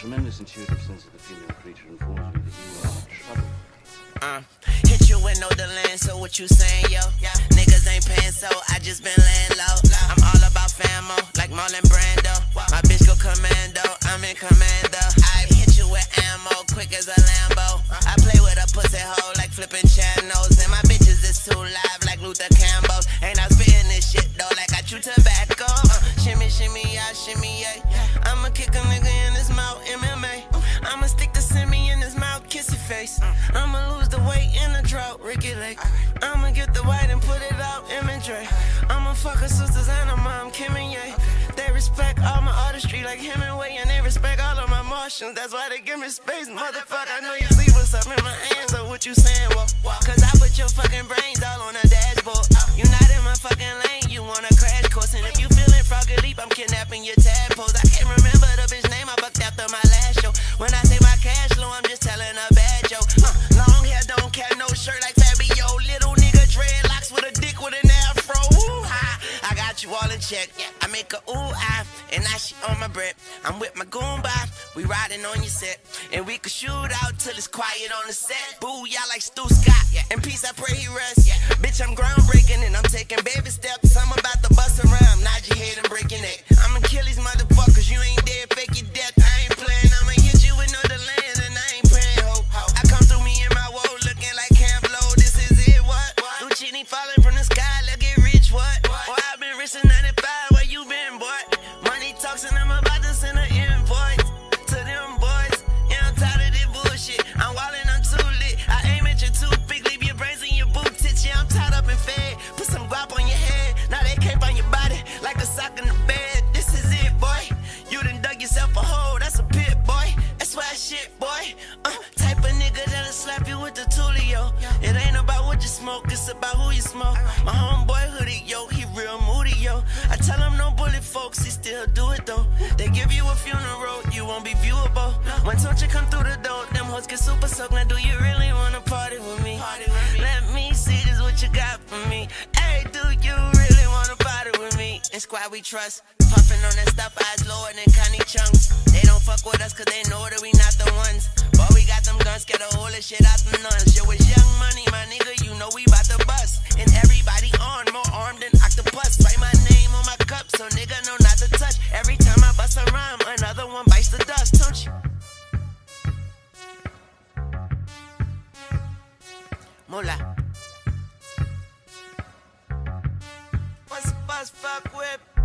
tremendous intuitive sense of the female creature informs me that you are trouble. Hit you with no delay, so what you saying, yo? Niggas ain't paying, so I just been laying low. I'm all about famo, like Marlon Brando. My bitch go commando, I'm in commando. I hit you with ammo, quick as a Lambo. I play with a pussy hole like flipping channels. And my bitches is too live like Luther Campbell. Ain't I spitting this shit though like I chew tobacco. Shimmy, shimmy, yeah, shimmy, yeah. I'ma kick a nigga in his mouth, MMA. I'ma stick the semi in his mouth, kiss his face. I'ma lose the weight in the drought, Ricky Lake. I'ma get the white and put it out, imagery. I'ma fuck her sisters and her mom, Kim and Ye. They respect all my artistry like Hemingway, and they respect all of my Martians. That's why they give me space, motherfucker. I know you see what's up in my hands, so what you saying, well? Cause I put your fucking brains all on the dashboard. You not in my fucking lane, you want a crash course. And if you feeling froggy leap, I'm kidnapping your tadpoles. I can't remember the bitch name I fucked after my last show. When I say my cash low, I'm just telling a bad joke. Long hair, don't care, no shirt like Fabio. Little nigga dreadlocks with a dick with an afro. Ooh, ha, I got you all in check. I make a ooh, ah, and now she on my bread. I'm with my goomba, we riding on your set. And we could shoot out till it's quiet on the set. Boo, y'all like Stu Scott. In peace, I pray he rests. Bitch, I'm groundbreaking and I'm taking baby steps. I'm about to bust around, nod your head and break your neck. I'ma kill these motherfuckers, you ain't dead, fake your death. I ain't playing, I'ma hit you with no delay and I ain't praying, ho. I come through me in my woe looking like Camp Low. This is it, what? Lucini falling from the sky, look get rich, what? Boy, I've been rich since 95, where you been, boy? Money talks and I'm about to send an invoice to them boys. Yeah, I'm tired of this bullshit. I'm wildin', I'm too lit. I aim at your toothpick, leave your brains in your boot tits. Yeah, I'm tied up and fed. Put some guap on your head. Now they cape on your body like a sock in the bed. This is it, boy. You done dug yourself a hole, that's a pit, boy. That's why shit, boy. Type of nigga that'll slap you with the Tulio. It ain't about what you smoke, it's about who you smoke. My homeboy hoodie, yo, he real moody, yo. I tell him no bullet folks, he still do it though. They give you a funeral, you won't be viewable. When don't you come through the door, them hoes get super soaked. Now do you really wanna party with me? Let me see this what you got for me. Hey, do you really wanna party with me? In squad we trust, puffin' on that stuff, eyes lower than Connie Chunks. They don't fuck with us cause they know that we not the ones. But we got them guns, get a whole of shit out the nuns. Yo, it's Young Money, my nigga, you know we bout to bust. And everybody on, more armed than octopus. Write my name on my cup so nigga know not to touch. Every time I bust a rhyme, another one bites the dust, don't you? Mola. What's the bus fuck with?